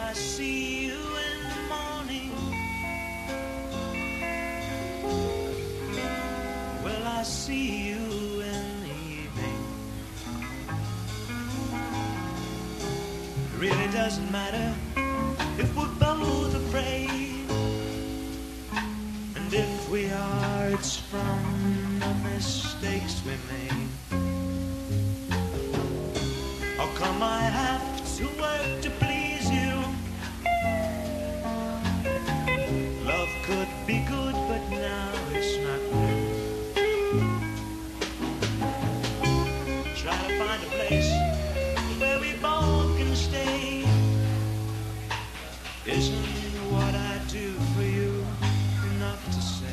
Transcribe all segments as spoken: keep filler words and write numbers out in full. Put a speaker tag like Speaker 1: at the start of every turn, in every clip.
Speaker 1: I see you in the morning? Will I see you in the evening? It really doesn't matter if we're both afraid, and if we are, it's from the mistakes we made. How come I have to work to please you? Love could be good, but now it's not good. Try to find a place where we both can stay. Isn't what I do for you enough to say?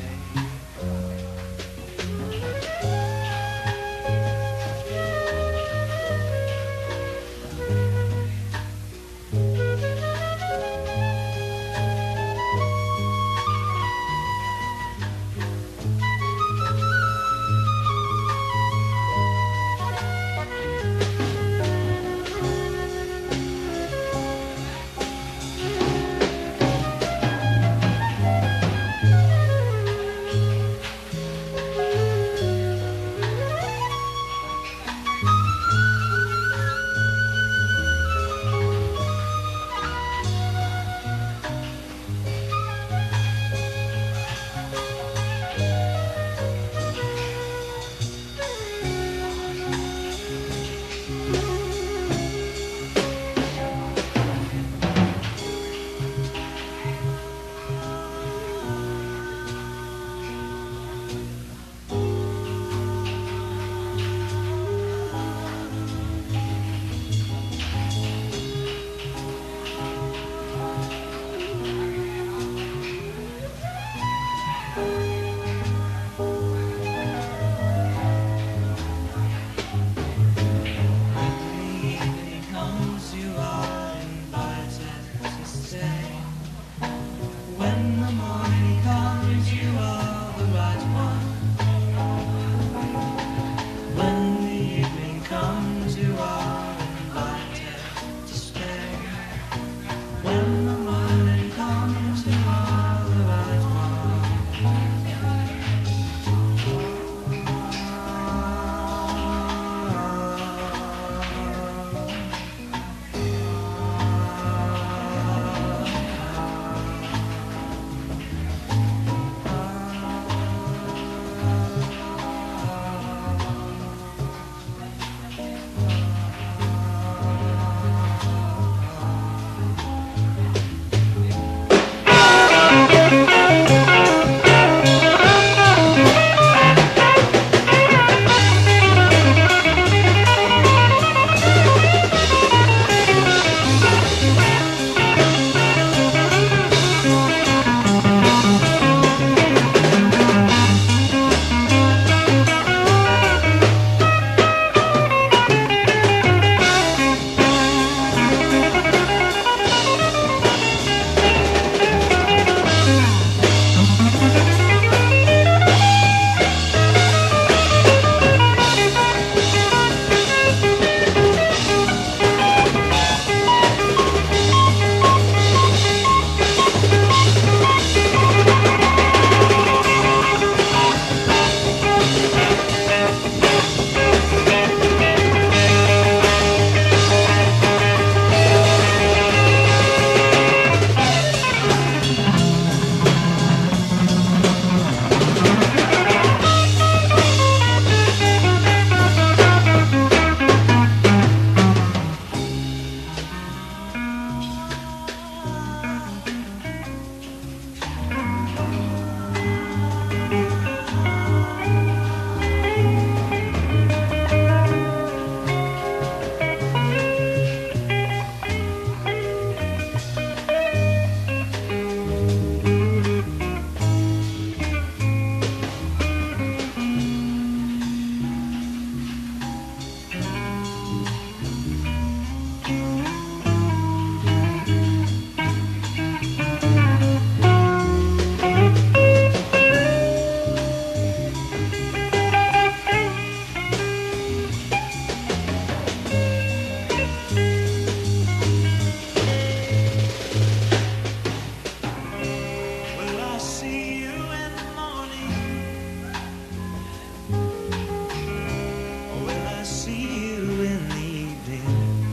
Speaker 1: see you in the evening.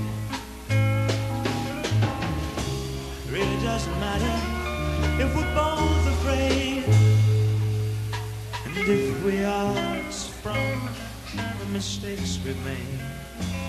Speaker 1: It really doesn't matter if we're both afraid, and if we are, it's from the mistakes we've made.